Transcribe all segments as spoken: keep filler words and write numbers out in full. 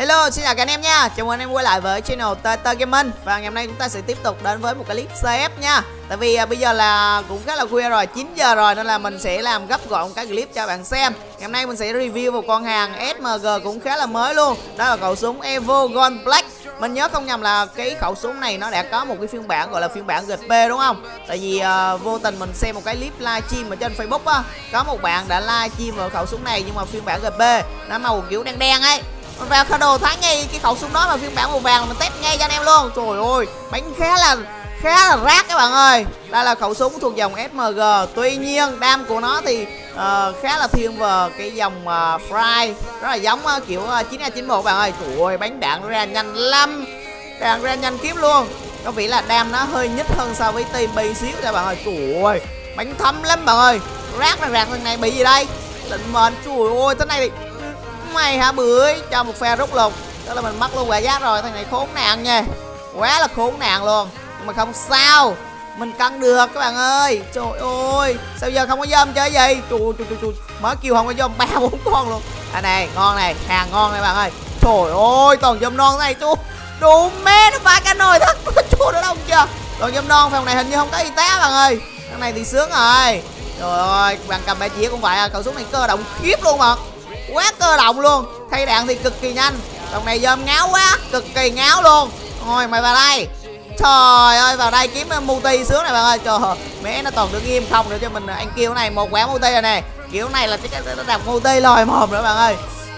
Hello, xin chào các anh em nha. Chào mừng anh em quay lại với channel tê tê Gaming. Và ngày hôm nay chúng ta sẽ tiếp tục đến với một cái clip xê ép nha. Tại vì à, bây giờ là cũng khá là khuya rồi, chín giờ rồi, nên là mình sẽ làm gấp gọn cái clip cho bạn xem. Ngày hôm nay mình sẽ review một con hàng ét em giê cũng khá là mới luôn. Đó là khẩu súng Evo Gold Black. Mình nhớ không nhầm là cái khẩu súng này nó đã có một cái phiên bản gọi là phiên bản giê pê đúng không? Tại vì à, vô tình mình xem một cái clip livestream ở trên Facebook á, có một bạn đã livestream vào khẩu súng này nhưng mà phiên bản giê pê nó màu kiểu đen đen ấy. Mình vào kho đồ thấy ngay cái khẩu súng đó mà phiên bản màu vàng, mình test ngay cho anh em luôn. Trời ơi, bánh khá là khá là rác các bạn ơi. Đây là khẩu súng thuộc dòng ét em giê. Tuy nhiên đam của nó thì uh, khá là thiên về cái dòng uh, Fry, rất là giống uh, kiểu uh, chín A chín một bạn ơi. Trời ơi, bánh đạn ra nhanh lắm, đạn ra nhanh kiếm luôn. Có vẻ là đam nó hơi nhích hơn so với tê pê xíu nha bạn ơi. Trời ơi, bánh thấm lắm bạn ơi. Rác ra rạc thằng này bị gì đây? Định mệnh. Trời ơi, thế này thì mày hả bưởi cho một phe rút lục, đó là mình mất luôn quả giác rồi. Thằng này khốn nạn nha, quá là khốn nạn luôn. Nhưng mà không sao, mình cân được các bạn ơi. Trời ơi, sao giờ không có dơm chơi gì? Trời trời trời, trời. Mới kêu không có dơm ba bốn con luôn. À này, ngon này, hàng ngon này bạn ơi. Trời ơi, toàn dơm non này chú. Đủ mé nó ba cái nồi thật. Chú nó đông chưa? Toàn dơm non, phòng này hình như không có y tá bạn ơi. Thằng này thì sướng rồi. Trời ơi, bạn cầm bẻ chĩa cũng vậy à. Khẩu súng này cơ động khiếp luôn mà, quá cơ động luôn. Thay đạn thì cực kỳ nhanh. Đồng này dơm ngáo quá, cực kỳ ngáo luôn. Thôi mày vào đây. Trời ơi, vào đây kiếm multi sướng này bạn ơi. Trời ơi, mẹ nó toàn đứng im không để cho mình anh kêu này một quả multi rồi nè. Kiểu này là chắc nó đập multi lòi mồm nữa bạn ơi.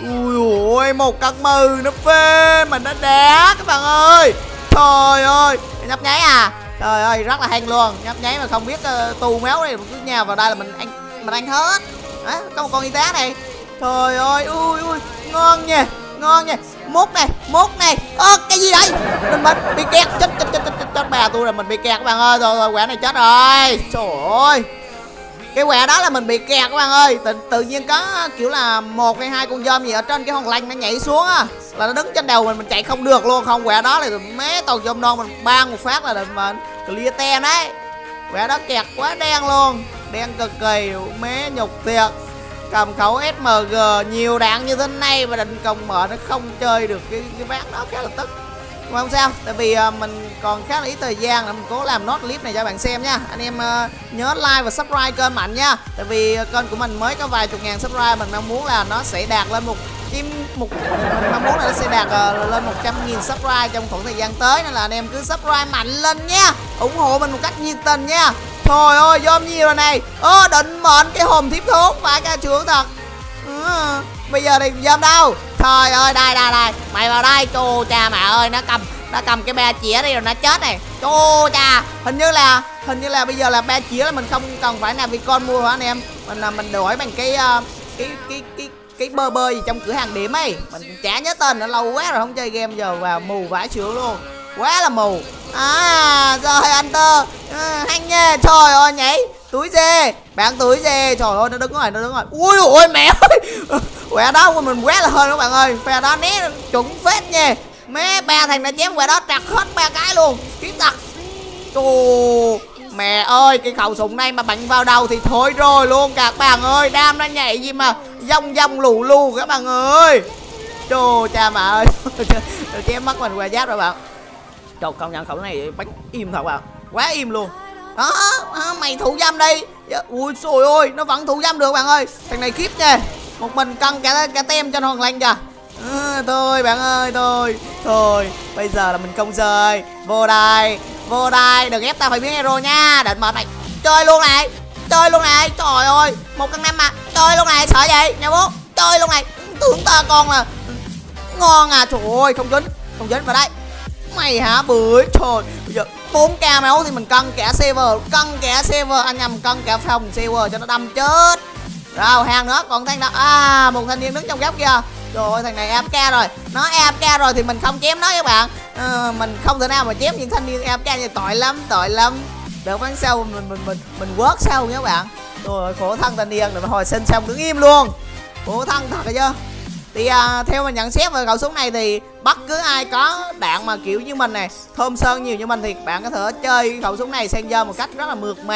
Ui ôi, một cân mừ nó phê mình nó đá các bạn ơi. Trời ơi, nhấp nháy à. Trời ơi, rất là hang luôn. Nhấp nháy mà không biết uh, tu méo này cứ nhào vào đây là mình ăn mình ăn hết. Đấy, có một con y tá này. Trời ơi, ui ui, ngon nha, ngon nha. Mút này, mút này. Ơ, cái gì đây? Mình mình bị kẹt, chết chết chết chết chết bà tôi rồi, mình bị kẹt các bạn ơi. Rồi rồi, quả này chết rồi. Trời ơi. Cái quả đó là mình bị kẹt các bạn ơi. Tự, tự nhiên có kiểu là một hay hai con dơm gì ở trên cái hòn lanh nó nhảy xuống á, là nó đứng trên đầu mình, mình chạy không được luôn. Không, quả đó là mé toàn dơm non, mình bang một phát là mình clear ten đấy. Quả đó kẹt quá đen luôn, đen cực kỳ, mé nhục thiệt. Cầm khẩu ét em giê nhiều đạn như thế này mà định công mở nó không chơi được cái cái ván đó, khá là tức. Nhưng mà không sao, tại vì uh, mình còn khá là ít thời gian, là mình cố làm nốt clip này cho bạn xem nha. Anh em uh, nhớ like và subscribe kênh Mạnh nha. Tại vì uh, kênh của mình mới có vài chục ngàn subscribe, mình mong muốn là nó sẽ đạt lên một chim một mình mong muốn là nó sẽ đạt uh, lên một trăm nghìn subscribe trong khoảng thời gian tới, nên là anh em cứ subscribe Mạnh lên nha, ủng hộ mình một cách nhiệt tình nha. Trời ơi, dôm nhiều rồi này. Ơ, định mệnh cái hồn thiếp thốn phải ca trưởng thật. Ừ, bây giờ thì dôm đâu? Trời ơi, đây đây đây, mày vào đây. Chô cha mẹ ơi, nó cầm nó cầm cái ba chĩa đi rồi nó chết này. Chô cha, hình như là hình như là bây giờ là ba chĩa là mình không cần phải làm việc con mua hả anh em? Mình là mình đổi bằng cái uh, cái cái cái cái bơ bơ gì trong cửa hàng điểm ấy, mình chả nhớ tên, nó lâu quá rồi không chơi game, giờ vào mù vãi chưởng luôn, quá là mù. À rồi anh tơ à, anh nha. Trời ơi, nhảy túi dê, bạn túi dê. Trời ơi, nó đứng rồi, nó đứng rồi. Ui ôi mẹ ơi, quẹ đó của mình quá là hơn các bạn ơi. Phe đó né chuẩn phết nha. Mẹ ba thằng đã chém quẹ đó trật hết ba cái luôn, kiếm thật. Trời mẹ ơi, cái khẩu súng này mà bắn vào đầu thì thôi rồi luôn các bạn ơi. Đam nó nhảy gì mà dông dông lù lù các bạn ơi. Trời cha mẹ ơi, chém mất mình quẹ giáp rồi bạn. Trời, công nhận khẩu này bắn im thật bạn, quá im luôn. Đó, à, mày thủ dâm đi. Ui trời ơi, nó vẫn thủ dâm được bạn ơi. Thằng này khiếp nha, một mình cân cả cả tem trên hòn lanh kìa. À, thôi bạn ơi, thôi thôi bây giờ là mình không chơi. Vô đây, vô đây, đừng ép tao phải biến hero nha. Định mệt mày, chơi luôn này, chơi luôn này. Trời ơi, một cân năm mà, chơi luôn này, sợ gì nha bố, chơi luôn này. Tưởng ta con là ngon à. Trời ơi, không dính, không dính vào đây. Mày hả bưởi. Trời, bây giờ bốn k máu thì mình cân cả server, cân cả server, anh nhầm cân cả phòng server cho nó đâm chết. Rồi hàng nữa, còn thằng đó à, một thanh niên đứng trong góc kia. Trời ơi, thằng này a ép ca rồi, nó a ép ca rồi thì mình không chém nó các bạn. À, mình không thể nào mà chém những thanh niên a ép ca như tội lắm, tội lắm. Đợt ván sau mình mình mình mình quớt sau nha các bạn. Rồi khổ thân thanh niên rồi hồi sinh xong đứng im luôn, khổ thân thật rồi chứ. Thì à, theo mình nhận xét về khẩu súng này thì bất cứ ai có đạn mà kiểu như mình này, thơm sơn nhiều như mình thì bạn có thể chơi khẩu súng này sang dơ một cách rất là mượt mà.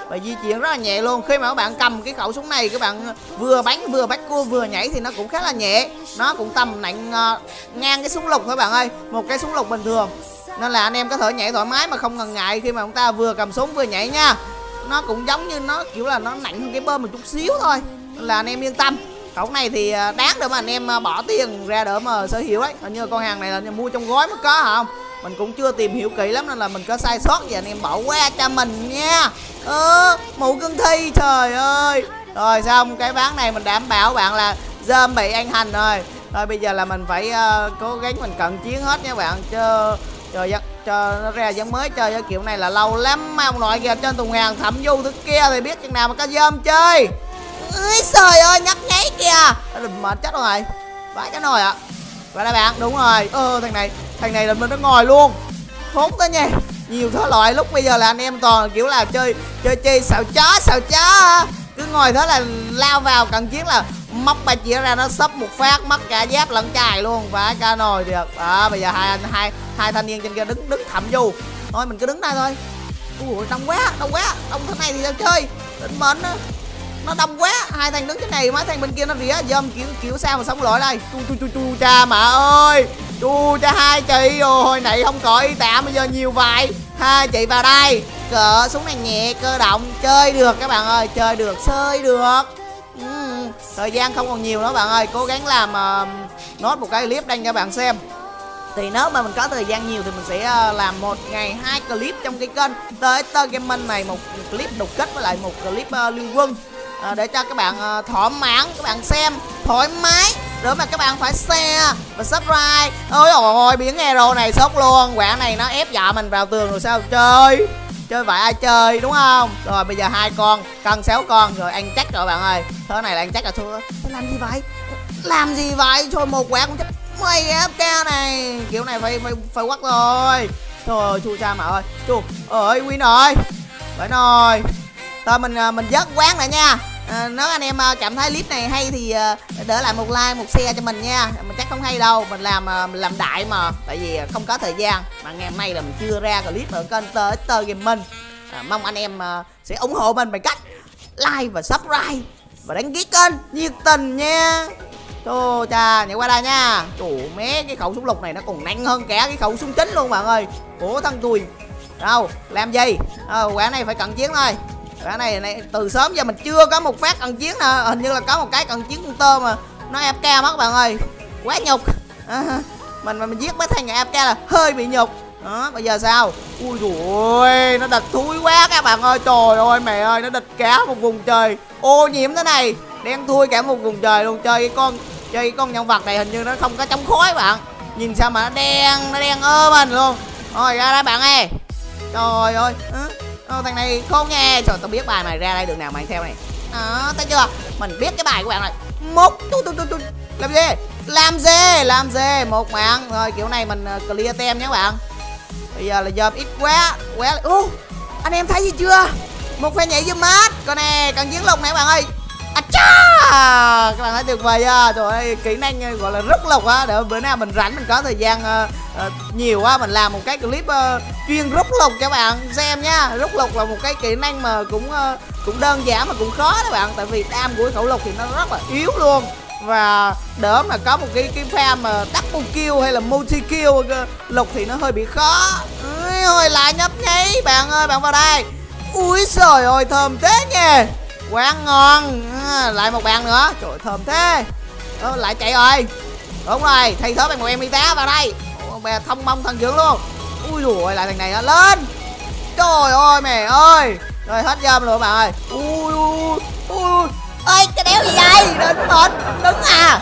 và di chuyển rất là nhẹ luôn. Khi mà các bạn cầm cái khẩu súng này, các bạn vừa bắn vừa bắt cua vừa nhảy thì nó cũng khá là nhẹ. Nó cũng tầm nặng uh, ngang cái súng lục thôi bạn ơi, một cái súng lục bình thường. Nên là anh em có thể nhảy thoải mái mà không ngần ngại khi mà chúng ta vừa cầm súng vừa nhảy nha. Nó cũng giống như nó kiểu là nó nặng hơn cái bơm một chút xíu thôi, nên là anh em yên tâm. Khẩu này thì đáng để mà anh em bỏ tiền ra để mà sở hữu đấy. Hình như con hàng này là mua trong gói mới có hả không? Mình cũng chưa tìm hiểu kỹ lắm nên là mình có sai sót gì anh em bỏ qua cho mình nha. Ơ, mụ cưng thi, trời ơi. Rồi xong cái ván này mình đảm bảo bạn là dơm bị ăn hành rồi. Rồi bây giờ là mình phải uh, cố gắng mình cận chiến hết nha bạn. Chứ trời ơi, cho nó ra giống mới chơi cái kiểu này là lâu lắm. Mấy ông nội kìa trên thùng hàng thẩm du thứ kia thì biết chừng nào mà có dơm chơi. Ôi trời ơi, nhấp nháy kìa. Đừng mệt chết rồi. Vãi cái nồi ạ. À. Vậy là bạn, đúng rồi. Ơ thằng này, thằng này là mình nó ngồi luôn. Khốn tới nha. Nhiều thể loại, lúc bây giờ là anh em toàn kiểu là chơi chơi chơi xạo chó, xạo chó. Cứ ngồi thế là lao vào cận chiến là móc ba chĩa ra nó sấp một phát mất cả giáp lẫn chài luôn. Vãi cả nồi được. À, bây giờ hai anh hai hai thanh niên trên kia đứng đứng thẩm du. Thôi mình cứ đứng đây thôi. Ui đông quá, đông quá. Đông thế này thì sao chơi? Định mệnh á. Nó đông quá, hai thằng đứng trên này, mấy thằng bên kia nó rỉa dâm kiểu kiểu sao mà sống lội đây. Chu chu chu chu cha mà ơi. Chu cha hai chị rồi, hồi nãy không có y tạm bây giờ nhiều vậy. Hai chị vào đây. Cỡ súng này nhẹ, cơ động, chơi được các bạn ơi, chơi được, chơi được. uhm, Thời gian không còn nhiều nữa bạn ơi, cố gắng làm uh, nốt một cái clip đăng cho bạn xem. Thì nếu mà mình có thời gian nhiều thì mình sẽ uh, làm một ngày hai clip trong cái kênh Tơ Tơ Gaming này, một clip đột kích với lại một clip uh, liên quân. À, để cho các bạn uh, thỏa mãn, các bạn xem thoải mái, rồi mà các bạn phải share và subscribe. Ôi ôi, biển hero này sốc luôn, quả này nó ép dọa mình vào tường rồi sao chơi, chơi vậy ai chơi đúng không? Rồi bây giờ hai con cân sáu con rồi ăn chắc rồi bạn ơi, thế này là ăn chắc là thua. Thế làm gì vậy, làm gì vậy, thôi một quả cũng chết mày ép ca này, kiểu này phải phải phải quắt rồi. Thôi chua cha mà ơi, chua ơi win rồi, phải rồi. Thôi mình mình dớt quán lại nha. À, nếu anh em cảm thấy clip này hay thì để lại một like, một share cho mình nha. Mình chắc không hay đâu, mình làm mình làm đại mà, tại vì không có thời gian. Mà ngày hôm nay là mình chưa ra clip ở kênh Tơ Tơ Gaming. À, mong anh em sẽ ủng hộ mình bằng cách like và subscribe và đăng ký kênh nhiệt tình nha. Trời cha, nhảy qua đây nha. Trời mé, cái khẩu súng lục này nó còn nặng hơn cả cái khẩu súng chính luôn bạn ơi. Ủa thân tôi. Đâu, làm gì? À, quả này phải cận chiến thôi. Cái này, này từ sớm giờ mình chưa có một phát cận chiến nè, hình như là có một cái cận chiến con tơ mà nó ép ca mất bạn ơi, quá nhục. À, mình mà mình giết mấy thằng ép ca là hơi bị nhục. Đó, bây giờ sao? Ui dồi, nó địch thúi quá các bạn ơi, trời ơi mẹ ơi, nó địch cả một vùng trời ô nhiễm thế này, đen thui cả một vùng trời luôn. Chơi cái con chơi cái con nhân vật này hình như nó không có chống khói bạn, nhìn sao mà nó đen, nó đen ơ mình luôn. Rồi ra đây bạn ơi, trời ơi. À, Ờ, thằng này khôn nha. Trời, tao biết bài mày ra đây đường nào mày theo này. Đó, thấy chưa? Mình biết cái bài của bạn này. Một tu tu tu tu. Làm gì? Làm gì? Làm gì? Một mạng. Rồi kiểu này mình uh, clear tem nhé bạn. Bây giờ là dòm ít quá. Quá. Ô, uh, anh em thấy gì chưa? Một pha nhảy zoom mát. Con này cần chiến lục này bạn ơi. À cha! Các bạn thấy tuyệt vời chưa? Trời ơi, kỹ năng gọi là rất lục á. Để bữa nào mình rảnh mình có thời gian uh, uh, nhiều quá mình làm một cái clip uh, chuyên rút lục cho bạn xem nha. Rút lục là một cái kỹ năng mà cũng uh, cũng đơn giản mà cũng khó đó bạn, tại vì đam của khẩu lục thì nó rất là yếu luôn. Và đỡ mà có một cái cái pha mà double kill hay là multi kill uh, lục thì nó hơi bị khó. Ôi ơi, lại nhấp nháy bạn ơi, bạn vào đây. Ui trời ơi, thơm thế nha. Quá ngon. À, lại một bạn nữa. Trời ơi, thơm thế. Ờ, lại chạy rồi. Đúng rồi, thay thế bằng một em y tá vào đây. Ủa, bè thông mong thần dưỡng luôn. Ui dồi, lại thằng này nó lên. Trời ơi mẹ ơi. Rồi hết dơm rồi bạn ơi. Ui ui ui. Ơi cái đéo gì vậy? Định mệnh đứng à.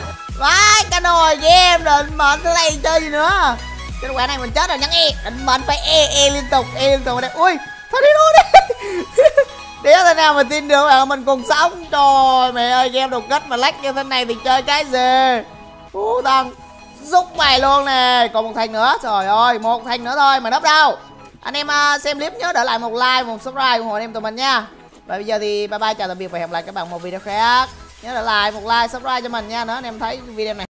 Vãi cái nồi game định mệnh thứ này chơi gì nữa. Cái quả này mình chết rồi nhắn e. Định mệnh phải e e liên tục, e liên tục ở đây. Ui, thôi đi luôn đi. Đéo thế nào mà tin được bạn, mình còn sống. Trời mẹ ơi, game đột kích mà lách như thế này thì chơi cái gì. Phú Tân giúp mày luôn nè. Còn một thành nữa, trời ơi, một thành nữa thôi mà nấp đâu. Anh em uh, xem clip nhớ để lại một like, một subscribe ủng hộ anh em tụi mình nha. Và bây giờ thì bye bye, chào tạm biệt và hẹn gặp lại các bạn một video khác. Nhớ để lại một like, subscribe cho mình nha, nếu anh em thấy video này